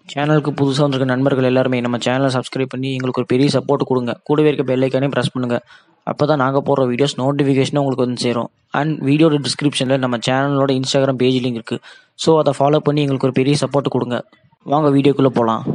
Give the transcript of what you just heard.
சேனலுக்கு புதுசா வந்திருக்க நண்பர்கள் எல்லாருமே நம்ம சேனலை சப்ஸ்கிரைப் பண்ணி எங்களுக்கு ஒரு பெரிய சப்போர்ட் கொடுங்க. கூடவே இருக்க பெல் ஐக்கானையும் பிரஸ் பண்ணுங்க. அப்பதான் நாங்க போடுற வீடியோஸ் நோட்டிஃபிகேஷனும் உங்களுக்கு வந்து சேரும். அண்ட் வீடியோட டிஸ்கிரிப்ஷன்ல நம்ம சேனலோட இன்ஸ்டாகிராம் பேஜ் லிங்க் இருக்கு. ஸோ அதை ஃபாலோ பண்ணி எங்களுக்கு ஒரு பெரிய சப்போர்ட் கொடுங்க. வாங்க வீடியோக்குள்ள போலாம்.